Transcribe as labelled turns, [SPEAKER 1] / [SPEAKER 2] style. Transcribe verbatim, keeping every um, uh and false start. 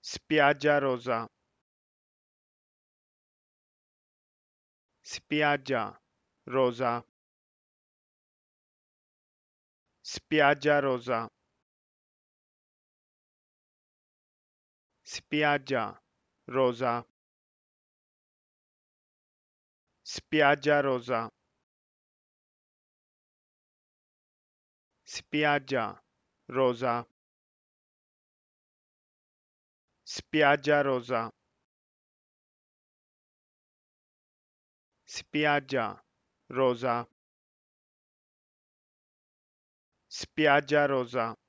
[SPEAKER 1] Spiaggia rosa, spiaggia rosa, spiaggia rosa, spiaggia rosa, spiaggia rosa, spiaggia rosa, spiaggia rosa, spiaggia rosa, spiaggia rosa.